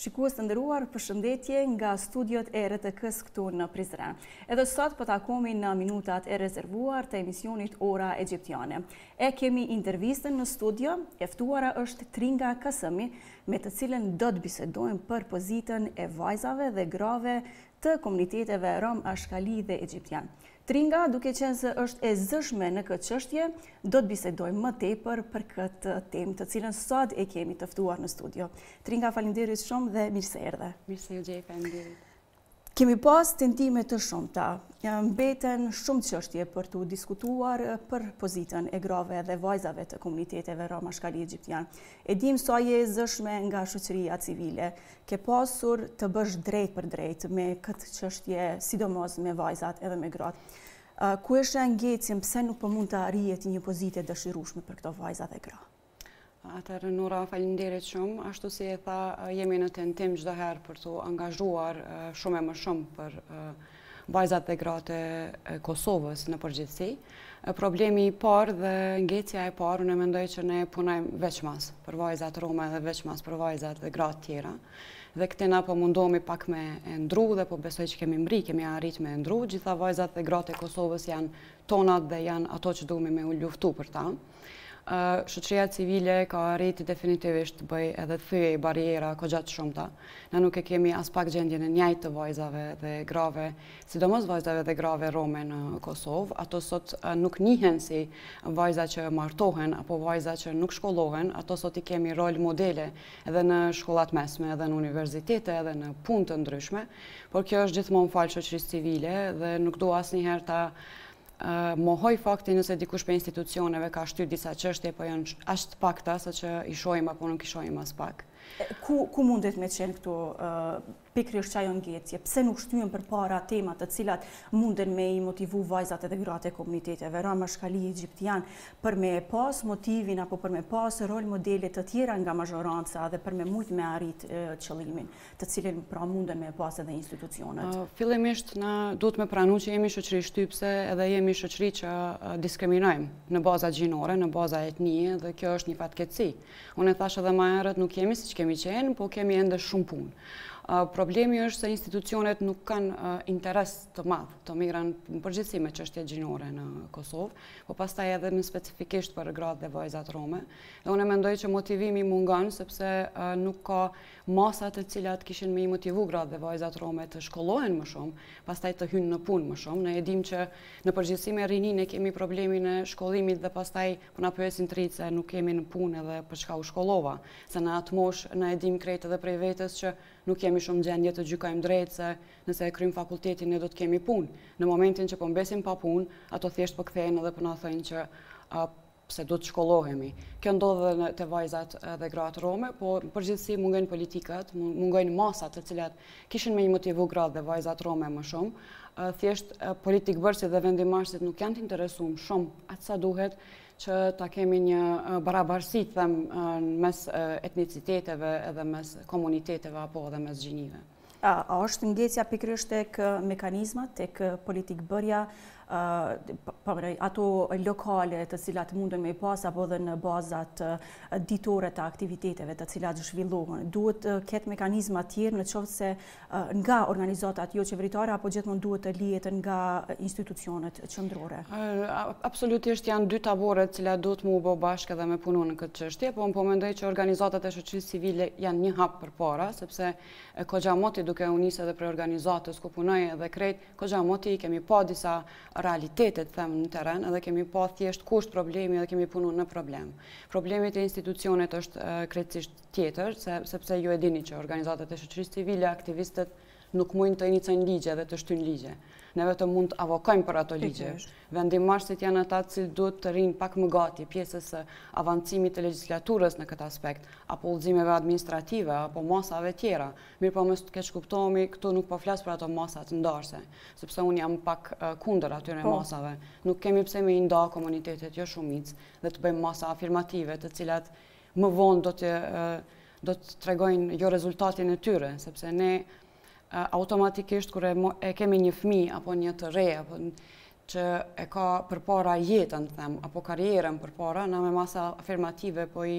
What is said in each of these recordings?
Shikues të nderuar, përshëndetje nga studiot e RTK-s këtu në Prizren. Edhe sot po takohemi në minutat e rezervuar të emisionit Ora Egjiptiane. E kemi intervistën në studio, e ftuara është Tringa Kasëmi, me të cilën do të bisedojmë për pozitën e vajzave dhe grave të komuniteteve rom, ashkali dhe egjiptian. Tringa, duke qenë se është e zëshme në këtë çështje, do të bisedojmë më tepër për këtë temë, të cilën sot e kemi të ftuar në studio. Tringa, faleminderit shumë dhe mirë se erdhe. Mirë se u gjej, faleminderit. Kemi pas tentime të shumta. Mbeten shumë çështje për të diskutuar për pozitën e grave dhe vajzave të komuniteteve rom, ashkali egjiptian. E dim sa je e zëshme nga shoqëria civile. Ke pasur të bësh drejt për drejt me këtë çështje, sidomos me vajzat edhe me gratë. Ku është ngjecjen, pse nuk po mund të arrihet një pozitë e dëshirueshme për këto vajza dhe gra? Atëherë, Nora, faleminderit shumë. Ashtu si e tha, jemi në tentim çdo herë për të angazhuar shumë e më shumë për vajzat dhe gratë e Kosovës në përgjithësi. Problemi i parë dhe ngjecia e parë, unë mendoj që ne punojmë veçmas për vajzat rome dhe veçmas për vajzat dhe gratë tjera. Dhe këtë na po mundohemi pak me e ndru dhe po besoj që kemi arrit me e ndru. Gjitha vajzat dhe gratë e Kosovës janë tonat dhe janë ato që duhemi me u luftu për ta. Shoqëria civile ka arritë definitivisht të bëj edhe të thyej barriera kogjatë shumëta. Ne nuk e kemi as pak gjendjen e njëjtë të vajzave dhe grave, sidomos vajzave dhe grave rome në Kosovë. Ato sot nuk njihen si vajza që martohen apo vajza që nuk shkollohen. Ato sot i kemi rol modele edhe në shkollat mesme, edhe në universitete, edhe në punë të ndryshme. Por kjo është gjithmonë falë shoqërisë civile dhe nuk do asnjëherë ta mohoj faktin nëse dikush për institucioneve ka shtyr disa çështje, po janë aq të pakta sa që i shohim apo nuk i shohim as pak. Ku mundet me qenë këtu pikërisht çajo ngjecje? Pse nuk shtyhen përpara tema të cilat munden me i motivu vajzat edhe gratë e komuniteteve rom, ashkali egjiptian për me pas motivin apo për me pas rol modele të tjera nga mazhoranca dhe për me mujt me arrit qëllimin, të cilin pra munden me pas edhe institucionet? Fillimisht na duhet me pranu që jemi shoqëri shtypse edhe jemi shoqëri që diskriminojmë në baza gjinore, në baza etnie dhe kjo është një fatkeqësi. Unë e thash edhe më herët, nuk jemi siç kemi qenë, po kemi ende shumë punë. Problemi është se institucionet nuk kanë interes të madh të mirën në përgjithësi me çështje gjinore në Kosovë, po pastaj edhe në specifikisht për gratë dhe vajzat rome. Dhe unë mendoj që motivimi mungon sepse nuk ka masa të cilat kishin me i motivu gratë dhe vajzat rome të shkollohen më shumë, pastaj të hynë në punë më shumë. Ne e dim që në përgjithësi me rinin e kemi problemin e shkollimit dhe pastaj po na pyesin të rritë se nuk kemi në punë edhe për çka u shkollova. Se në atë moshë ne e dim krejt edhe prej vetes që nuk kemi shumë gjendje të gjykojmë drejt se nëse e kryjmë fakultetin ne do të kemi punë. Në momentin që po mbesim pa punë, ato thjesht po kthehen edhe po na thënë që pse do të shkollohemi. Kjo ndodh edhe te vajzat dhe gratë rome, po në përgjithësi mungojnë politikat, mungojnë masat të cilat kishin me i motivu gratë dhe vajzat rome më shumë. Thjesht politikbërësit dhe vendimarrësit nuk janë të interesuar shumë atë sa duhet që ta kemi një barabarësi mes etniciteteve edhe mes komuniteteve apo edhe mes gjinive. A është ngjecia pikërisht tek mekanizmat, tek politikbërja, ato lokale të cilat munden me pas apo dhe në bazat ditore të aktiviteteve të cilat zhvillohen? Duhet ketë mekanizma tjerë në qoftë se nga organizatat jo qeveritare apo gjithmonë duhet të lihet nga institucionet qendrore? Absolutisht janë dy tabore të cilat duhet mu bë bashkë edhe me punu në këtë çështje, po unë po mendoj që organizatat e shoqërisë civile janë një hap përpara, sepse Kogja-Moti duke u nisë edhe për organizatës ku punoj edhe krejt, Kogja-Moti kemi pa disa realitetet në teren edhe kemi pa thjesht kusht problemi edhe kemi punu në problem. Problemi të institucionet është krejtësisht tjetër, sepse ju e dini që organizatat e shoqërisë civile, aktivistët nuk mund të inicojnë ligje dhe të shtyjnë ligje. Ne vetëm mund të avokojmë për ato ligje. Vendimarrësit janë ata që duhet të rinë pak më gati pjesës së avancimit të legjislaturës në këtë aspekt, apo udhëzimeve administrative, apo masave tjera. Mirë po mos të keq kuptohemi, këtu nuk po flas për ato masa të ndarse, sepse unë jam pak kundër atyre masave. Nuk kemi pse me i nda komunitetet jo shumicë dhe të bëjmë masa afirmative të cilat më vonë do të tregojnë jo rezultatin e tyre, sepse ne automatikisht kur e kemi një fëmijë apo një të re apo që e ka përpara jetën, them, apo karrierën përpara, na me masa afirmative po i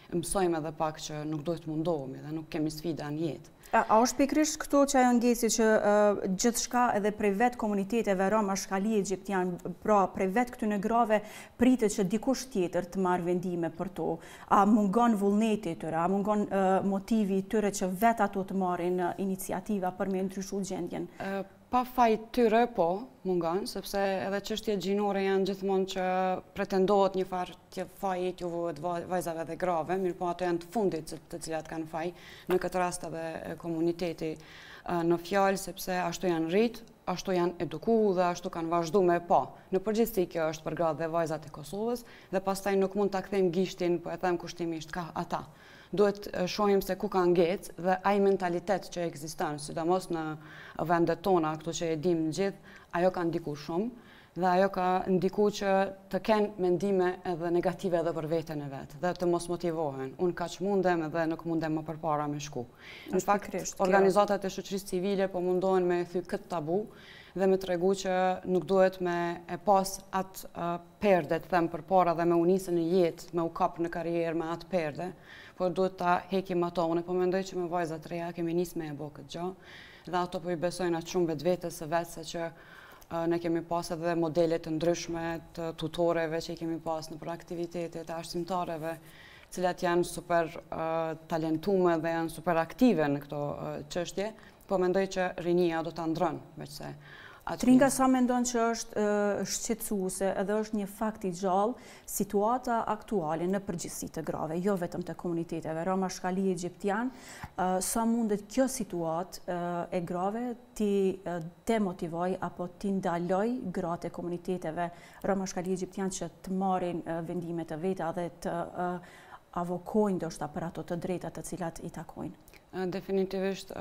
mësojmë edhe pak që nuk duhet të mundohemi dhe nuk kemi sfida në jetë. A është pikërisht këto që ajo ngeci që gjithçka edhe prej vetë komuniteteve roma shkali egjiptian, pra prej vetë këtyre grave pritet që dikush tjetër të marrë vendime për to? A mungon vullneti tyre, a mungon motivi tyre që vetë ato të marrin iniciativa për me ndryshu gjendjen? Pa fajt tyre, po, mungon, sepse edhe çështje gjinore janë gjithmonë që pretendohet një farë të fajit ju vëhet vajzave dhe grave, mirë po ato janë të fundit të cilat kanë faj, në këtë rast edhe komuniteti në fjalë, sepse ashtu janë rrit, ashtu janë eduku dhe ashtu kanë vazhdu me pa. Në përgjithësi kjo është për gratë dhe vajzat e Kosovës dhe pastaj nuk mund ta kthejmë gishtin, po e them kushtimisht ka ata. Duhet shohim se ku ka ngec dhe ai mentalitet që ekziston, sidomos në vendet tona, këtu që e dim gjithë, ajo ka ndiku shumë dhe ajo ka ndiku që të kenë mendime edhe negative edhe për veten e vet dhe të mos motivohen. Unë kaq mundem edhe nuk mundem më përpara me shku. Në fakt, organizatat e shoqërisë civile po mundohen me thy këtë tabu dhe me tregu që nuk duhet me e pas atë perde, të them përpara dhe me u nisë në jetë, me u kap në karrierë me atë perde, por duhet ta hekim ato. Unë po mendoj që me vajzat të reja kemi nisë me e bë këtë gjë dhe ato po i besojnë atë shumë vetvetes së vetë se që ne kemi pas edhe modele të ndryshme të tutoreve që i kemi pas në për aktivitetet të arsimtareve, cilat janë super talentume dhe janë super aktive në këto çështje, po mendoj që rinia do ta ndronë veçse. Tringa, sa mendon që është shqetësuese edhe është një fakt i gjallë situata aktuale në përgjithësi të grave, jo vetëm të komuniteteve roma shkali egjiptian, sa mundet kjo situatë e grave ti demotivoj apo ti ndaloj gratë e komuniteteve roma shkali egjiptian që të marrin vendime të veta dhe të avokojnë ndoshta për ato të drejta të cilat i takojnë? Definitivist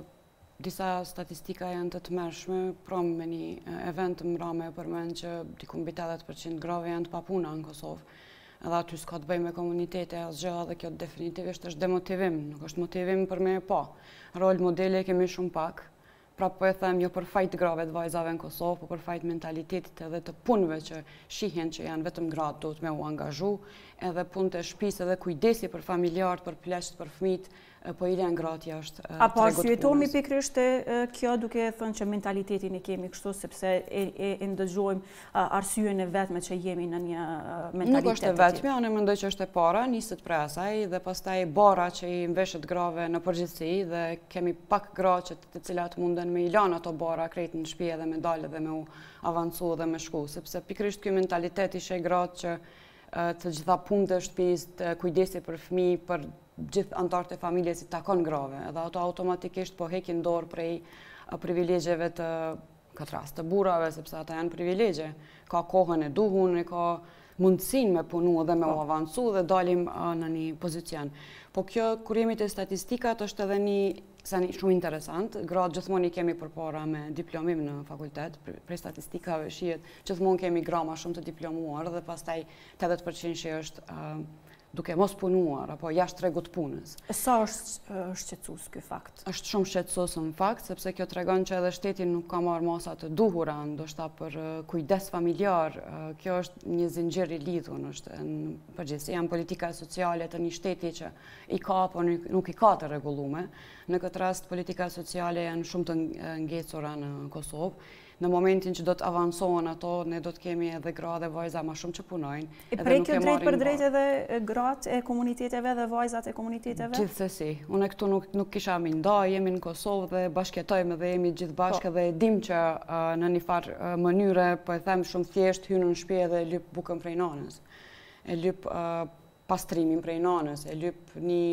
disa statistika janë të tmerrshme, prom me një event të mrame përmend që diku mbi 80% grave janë të papuna në Kosovë. Edhe aty s'ka të bëjë me komunitete asgjë dhe kjo definitivisht është demotivim, nuk është motivim për me e pa. Rol modele kemi shumë pak. Pra po e them jo për fajt grave të vajzave në Kosovë, po për fajt mentalitetit edhe të punëve që shihen që janë vetëm gratë duhet me u angazhu, edhe punë të shtëpisë edhe kujdesi për familjarët, për pleqt, për fëmijët, po i lën gratë jashtë. Apo arsyetohemi pikërisht kjo duke thënë që mentalitetin e kemi kështu sepse e ndëgjojmë arsyen e vetme që jemi në një mentalitet. Nuk është e vetme, unë mendoj që është e para, niset prej asaj dhe pastaj bara që i mbeshet grave në përgjithësi dhe kemi pak gra që të cilat munden me i lanë ato bara krejt në shtëpi edhe me dalë dhe me u avancu dhe me shku, sepse pikërisht ky mentalitet i sheh gratë që të gjitha punët e shtëpisë, të kujdesi për fëmijë, për gjithë antarët e familjes i takon grave, edhe ato automatikisht po hekin dorë prej privilegjeve të këtë rast të burrave, sepse ata janë privilegje. Ka kohën e duhur, ka mundësinë me punu dhe me u avancu dhe dalim në një pozicion. Po kjo, kur jemi te statistikat, është edhe një shumë interesant. Gratë gjithmonë i kemi përpara me diplomim në fakultet, prej statistikave shihet gjithmonë kemi gra ma shumë të diplomuar dhe pastaj 80% që është duke mos punuar apo jashtë tregut punës. Sa është shqetësues ky fakt? Është shumë shqetësues në fakt, sepse kjo tregon që edhe shteti nuk ka marrë masa të duhura, ndoshta për kujdes familjar. Kjo është një zinxhir i lidhur, është në përgjithësi janë politika sociale të një shteti që i ka apo nuk i ka të rregulluar. Në këtë rast politika sociale janë shumë të ngecura në Kosovë. Në momentin që do të avansohen ato, ne do të kemi edhe gra dhe vajza ma shumë që punojnë. E prej kjo drejt për drejt edhe gratë e komuniteteve dhe vajzat e komuniteteve? Gjithsesi. Unë këtu nuk kisha mi ndaj, jemi në Kosovë dhe bashkjetojmë dhe jemi gjithë bashkë dhe dim që në një farë mënyre, po e them shumë thjesht, hynë në shtëpi dhe lyp bukën prej nanës. E lyp pastrimin prej nanës, e lyp një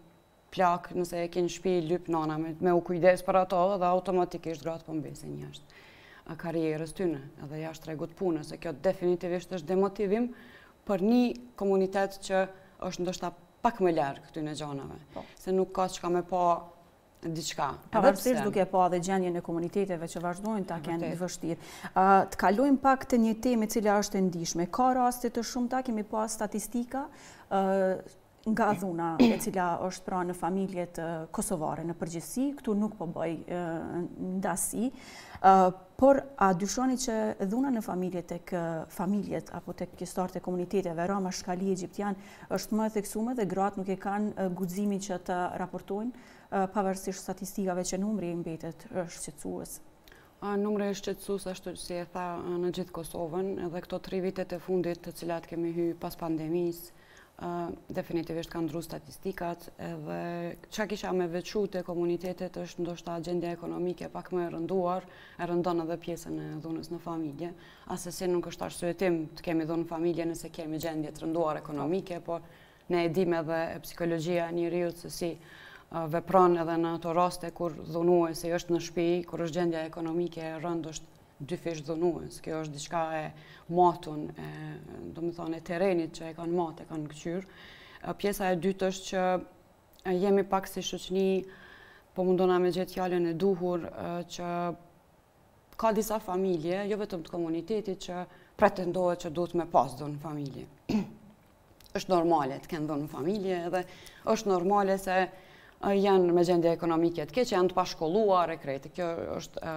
plak nëse e ke në shtëpi, lyp nana me u kujdes për ato dhe automatikisht gratë po mbesin jashtë karrierës tyne, edhe jashtë tregut punës, se kjo definitivisht është demotivim për një komunitet që është ndoshta pak më larg këtyne gjanave, se nuk ka çka me pa diçka. Pavarësisht duke pa dhe gjendjen e komuniteteve që vazhdojnë ta kenë të vështirë. Të kalojmë pak të një temë e cila është e ndihshme. Ka raste të shumta, kemi pas statistika nga dhuna e cila është pra në familjet kosovare në përgjithësi, këtu nuk po bëj ndasi, por a dyshoni që dhuna në familjet apo tek pjesëtarët e komuniteteve roma shkali egjiptian është më e theksuar dhe gratë nuk e kanë guximin që të raportojnë pavarësisht statistikave që numri i mbetet është shqetësues? Numri është shqetësues ashtu si e tha në gjithë Kosovën, edhe këto 3 vitet e fundit të cilat kemi hyrë pas pandemisë, definitivisht kanë ndru statistikat, edhe që kisha me veçu të komunitetet është ndoshta gjendja ekonomike pak më e rënduar, e rëndon edhe pjesën e dhunës në familje. Asesi nuk është arsyetim të kemi dhunë familje nëse kemi gjendje të rënduar ekonomike, por ne e dim edhe psikologjia e njeriut se si vepron edhe në ato raste kur dhunuesi është në shtëpi, kur është gjendja ekonomike e rëndë është dyfish dhunues. Kjo është diçka e matun, do më thonë, e terenit që e kanë matë, e kanë këqyr. Pjesa e dytë është që jemi pak si shoqëni, po mundona me gjetë fjallën e duhur, që ka disa familje, jo vetëm të komunitetit, që pretendohet që duhet me pas dhunë familje. Është normale të kenë dhunë familje, edhe është normale se janë me gjendje ekonomike të keqe, janë të pashkolluar e krejtë. Kjo është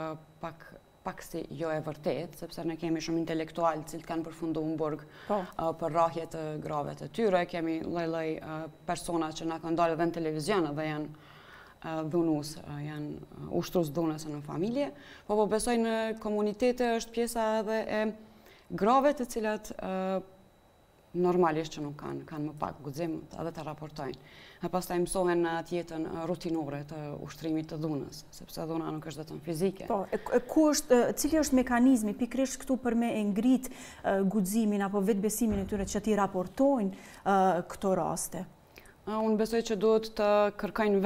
pak si jo e vërtet, sepse ne kemi shumë intelektualë cilë kanë përfundu në burg për rrahje të grave të tyre, kemi lloj persona që na kanë dalë edhe në televizion dhe janë dhunus, janë ushtrus dhunës në familje, po besoj në komunitete është pjesa edhe e grave të cilat normalisht që nuk kanë më pak guxim edhe të raportojnë. E pastaj mësohen në atë jetën rutinore të ushtrimit të dhunës, sepse dhuna nuk është vetëm fizike. Po, cili është mekanizmi pikërisht këtu për me e ngrit guximin apo vetbesimin e tyre që ti raportojnë këto raste? Unë besoj që duhet të kërkojnë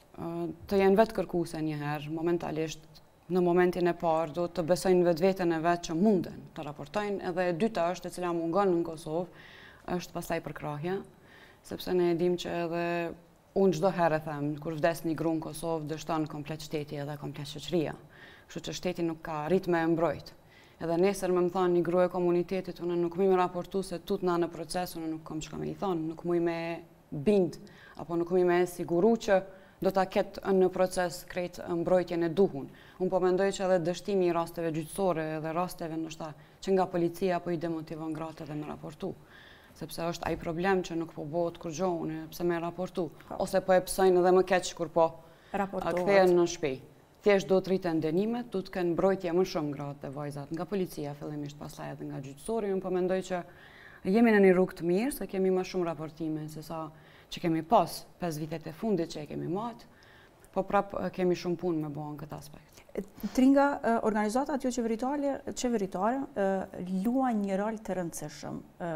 të jenë vetë kërkuese njëherë, momentalisht. Në momentin e parë duhet të besojnë vetveten e vetë që munden të raportojnë, edhe e dyta është e cila mungon në Kosovë, është pastaj përkrahja, sepse ne e dim që edhe unë çdo herë them, kur vdes një gru në Kosovë, dështon komplet shteti edhe komplet shoqëria. Kështu që shteti nuk ka ritme e mbrojt. Edhe nesër me më thonë një gru e komunitetit, unë nuk muj me raportu se tut na në proces, unë nuk kam çka me i thonë, nuk muj me bind, apo nuk muj me siguru që do ta ketë në proces krejt mbrojtjen e duhun. Unë po mendoj që edhe dështimi i rasteve gjyqësore edhe rasteve ndoshta që nga policia po i demotivon gratë edhe me raportu. Sepse është ai problem që nuk po bëhet kur gjohune, pse me raportu. Ose po e pësojnë edhe më keq kur po kthehen në shtëpi. Thjesht do të rriten dënimet, do të kenë mbrojtje më shumë gratë dhe vajzat nga policia fillimisht, pastaj edhe nga gjyqësori. Unë po mendoj që jemi në një rrugë të mirë, se kemi më shumë raportime se sa që kemi pas 5 vitet e fundit që e kemi matë, po prap kemi shumë punë me bëhen këtë aspekt. Tringa, organizatat jo qeveritare luajnë një rol të rëndësishëm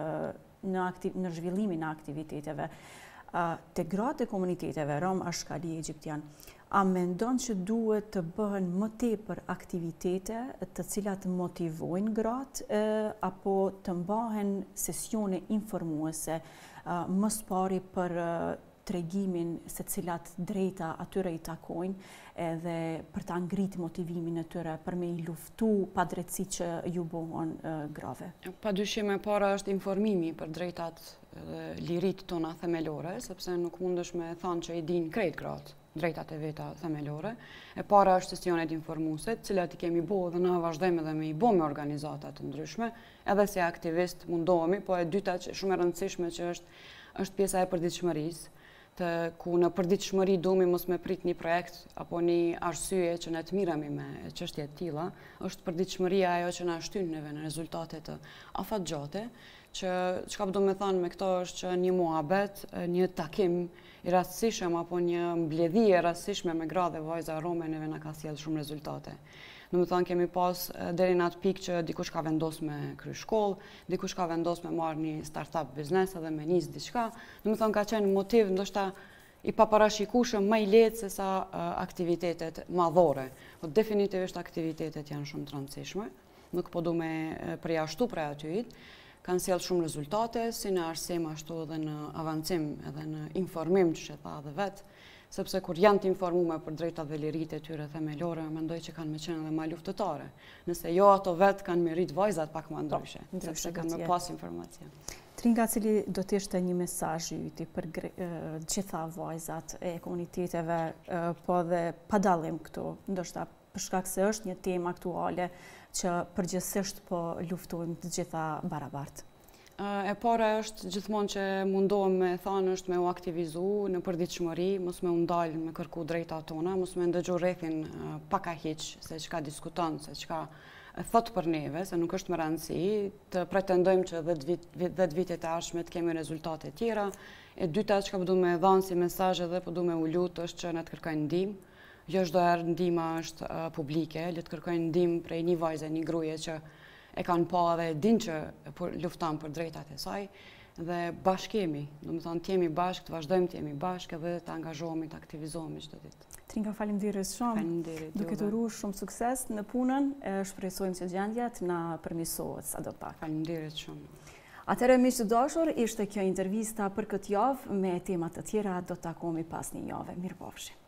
në zhvillimin e aktiviteteve. Te gratë e komuniteteve rom ashkali egjiptian, a mendon që duhet të bëhen më tepër aktivitete të cilat motivojnë gratë apo të mbahen sesione informuese më pari për tregimin se cilat drejta atyre i takojnë edhe për ta ngritë motivimin e tyre për me i luftu padrejtësi që ju bëhen grave? Padyshim e para është informimi për drejtat dhe lirit tona themelore, sepse nuk mundesh me thanë që i din krejt gratë drejtat e veta themelore. E para është sesionet informuese, të cilat i kemi bo dhe na vazhdojmë edhe me i bo me organizatat të ndryshme, edhe si aktivist mundohemi, po e dyta që shumë e rëndësishme që është pjesa e përditshmërisë, ku në përditshmëri duhemi mos me prit një projekt apo një arsye që ne të miremi me çështje të tilla, është përditshmëria ajo që na shtyn neve në rezultate të afatgjate, që çka do të thonë me këto është që një muhabet, një takim i rastësishëm apo një mbledhje e rastësishme me gra dhe vajza rome neve na ka sjellë shumë rezultate. Do të thonë kemi pas deri në atë pikë që dikush ka vendos me kry shkollë, dikush ka vendos me marrë një startup biznes edhe me nis diçka. Do të thonë ka qenë motiv ndoshta i paparashikueshëm më i lehtë se sa aktivitetet madhore. Po definitivisht aktivitetet janë shumë të rëndësishme. Nuk po du me përjashtu prej atyit. Kanë sjellë shumë rezultate, si në arsim ashtu edhe në avancim edhe në informim që tha edhe vetë, sepse kur janë të informuar për drejtat dhe liritë e tyre themelore, mendoj që kanë me qenë edhe më luftëtare. Nëse jo ato vetë kanë me rrit vajzat pak më ndryshe, sepse kanë me pas informacion. Tringa, cili do të ishte një mesazh i yti për gjitha vajzat e komuniteteve, po dhe pa dallim këtu, ndoshta për shkak se është një temë aktuale që përgjithsisht po luftojmë të gjitha barabartë. E para është gjithmonë që mundohem me thënë është me u aktivizu në përditshmëri, mos me u ndal me kërku drejtat tona, mos me ndëgju rrethin pak a hiq se çka diskuton, se çka thot për neve, se nuk është më rëndësi, të pretendojmë që 10 vitet e ardhshme të kemi rezultate tjera. E dyta që po du me dhanë si mesazh edhe po du me u lutë është që na të kërkojnë ndihmë. Jo çdo herë ndihma është publike, le të kërkojnë ndihmë prej një vajze, një gruaje që e kanë pa dhe din që lufton për drejtat e saj dhe bashkë jemi, domethënë të jemi bashkë, të vazhdojmë të jemi bashkë dhe të angazhohemi, të aktivizohemi çdo ditë. Tringa, faleminderit shumë. Faleminderit. Duke të uruar shumë sukses në punën, shpresojmë që gjendja të na përmirësohet sadopak. Faleminderit shumë. Atëherë, miq të dashur, ishte kjo intervista për këtë javë, me tema të tjera do të takohemi pas një jave. Mirupafshim.